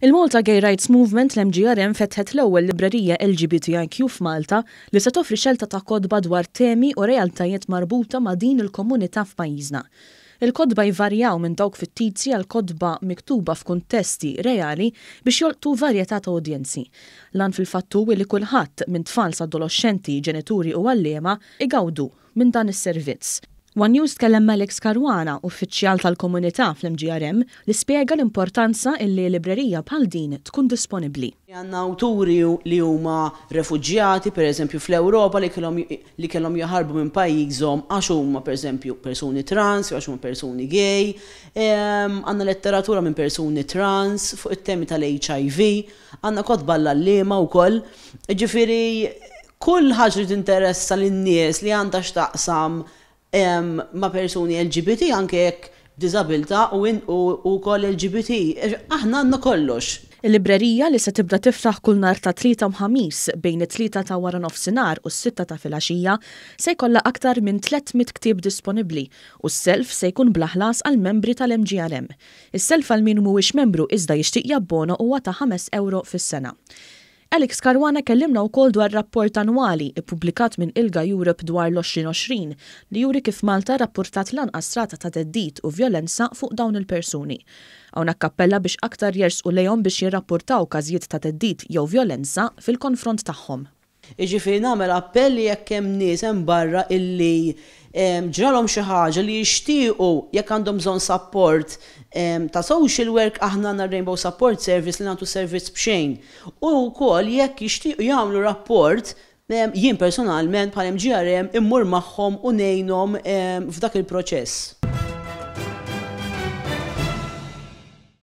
Il-Malta Gay Rights Movement l-MGRM fetħet l-ewwel librerija LGBTIQ f'Malta li se toffri xelta ta' kodba dwar temi u realtajiet marbuta ma' din il-komunità f'pajjiżna. Il-kodba jvarjaw minn dawk fittizji għal kodba miktuba f'kuntesti reali biex jolqtu varjetà ta' udjenzi. Lan fil-fattu li kulħadd minn tfal sa' adolescenti, ġenituri u għalliema igawdu minn dan is-servizz. One News tkellem Alex Caruana, uffiċjal tal-komunità fl-MGRM, li spjega l-importanza illi librerija bħal din tkun disponibbli. Għandna awturi li huma refuġjati, pereżempju fl-Ewropa li kellhom jaħarbu minn pajjiżhom għax huma pereżempju persuni trans, għax huma persuni gay, għandna letteratura minn persuni trans fuq it-temi tal-HIV, għandna kotba l-allima wkoll. Ġifieri kull ħaġa li tinteressa lin-nies li għandha x'taqsam ma' persuni LGBT anke jekk diżabilità u koll LGBT. Aħna għandna kollox. Il-librerija li se tibda tiftaħ kull nhar ta' 3 u ħamis bejn it-3 ta' wara nofsinhar u s-6 ta' filgħaxija se jkollha aktar minn 300 ktieb disponibbli u s-self se jkun bla ħlas għal membri tal-MGRM. Is-self għal min mhuwiex membru iżda jixtieq jabbona huwa ta' €5 fis-sena. Alex Caruana kellimna wkoll dwar rapport annwali ippubblikat minn ILGA Europe dwar l-2020 li juri kif Malta rapportat lanqas rata ta' teddid u vjolenza fuq dawn il-persuni. Hawnhekk appella biex aktar jersqu lejhom biex jirrapportaw każijiet ta' teddid jew vjolenza fil-konfront tagħhom. Jiġifieri nagħmel appelli jekk hemm nies hemm barra illi ġralhom xi ħaġa li jixtiequ jekk għandhom bżonn support ta' social work aħna għandna Rainbow Support Service li nagħtu servizz b'xejn. U wkoll jekk jixtiequ jagħmlu rapport jien personalment bħal MGRM immur magħhom u ngħinhom f'dak il-proċess.